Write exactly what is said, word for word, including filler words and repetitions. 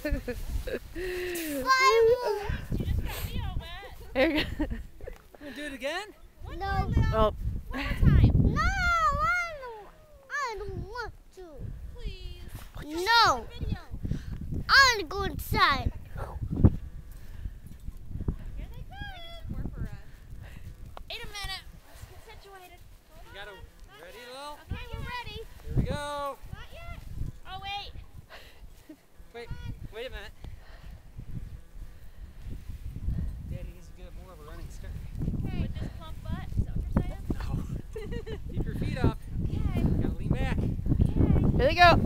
Here you go. Wanna do it again? No. Oh. One more time. No, I don't, I don't want to. Please. No. I want to go inside. Here they come. More for us. Wait a minute. Let's get situated. You got it ready, Lil? Okay, we're ready. Here we go. Not yet. Oh, wait. Wait, wait a minute. Daddy needs to get more of a running start. Okay. With this plump butt, is that what you're saying? No. Keep your feet up. Okay. Gotta lean back. Okay. Here they go.